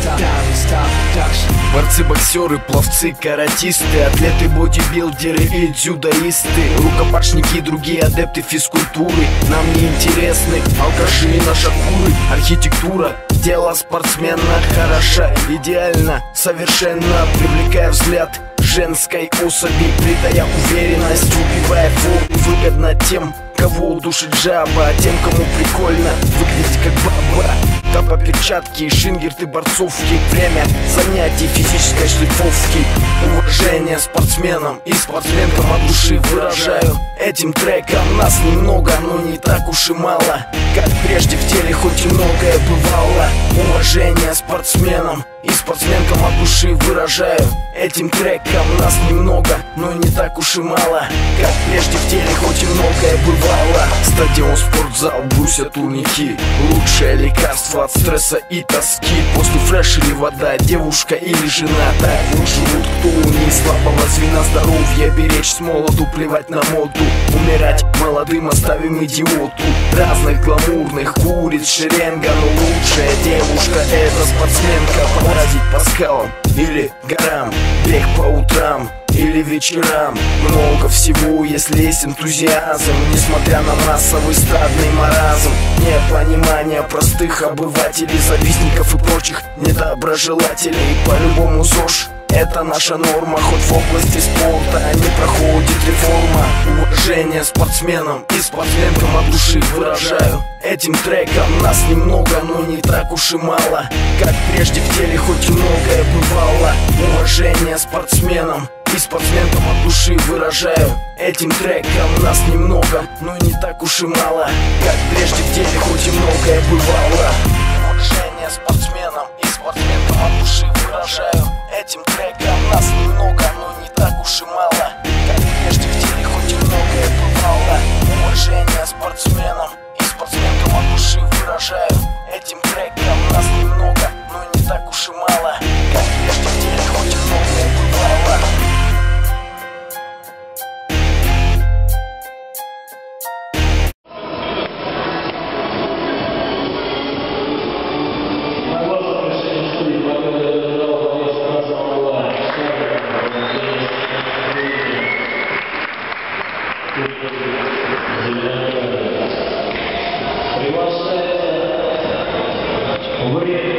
Борцы-боксеры, пловцы, каратисты, атлеты, бодибилдеры и дзюдоисты, рукопашники и другие адепты физкультуры. Нам не интересны алкаши и нашакуры. Архитектура тела спортсмена хороша, идеально, совершенно, привлекая взгляд женской особи, придая уверенность, убивая форму. Выгодно тем, кого удушит жаба, а тем, кому прикольно выглядеть как баба. Тапа, перчатки, шингерты, борцовки, время занятий физической шлифовки. Уважение спортсменам и спортсменкам от души выражаю этим треком. Нас немного, но не так уж и мало, как прежде в теле хоть и многое бывало. Уважение спортсменам и спортсменкам от души выражаю этим треком. Нас немного, но не так уж и мало, как прежде в теле хоть и многое бывало. Стадион, спортзал, брусья, турники, лучшее лекарство от стресса и тоски. После фреш или вода, девушка или жена, так вот живут, кто у них слабого звена. Здоровье беречь с молоду, плевать на моду, умирать молодым оставим идиоту. Разных гламурных куриц шеренга, но лучшая девушка это спортсменка. Полазить по скалам или горам, бег по утрам или вечерам, много всего, если есть энтузиазм. Несмотря на массовый стадный маразм, непонимание простых обывателей, завистников и прочих недоброжелателей. По-любому ЗОЖ это наша норма, хоть в области спорта не проходит реформа. Уважение спортсменам и спортсменкам от души выражаю этим треком. Нас немного, но не так уж и мало, как прежде в теле хоть и многое бывало. Уважение спортсменам и спортсменкам от души выражаю этим треком. Нас немного, но не так уж и мало, как прежде в теле хоть и многое бывало. Уважение спортсменам и спортсменкам от души выражаю этим треком. Нас немного, но не так уж и мало, как прежде в теле хоть и многое бывало. Уважение спортсменам и спортсменкам от души выражаю этим треком. Нас немного, но не так уж и мало, как прежде в теле хоть и многое бывало. Приглашается